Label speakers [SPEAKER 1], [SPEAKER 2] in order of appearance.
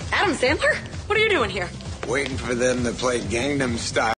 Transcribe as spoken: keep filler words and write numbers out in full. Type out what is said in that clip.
[SPEAKER 1] Adam Sandler? What are you doing here?
[SPEAKER 2] Waiting for them to play Gangnam Style.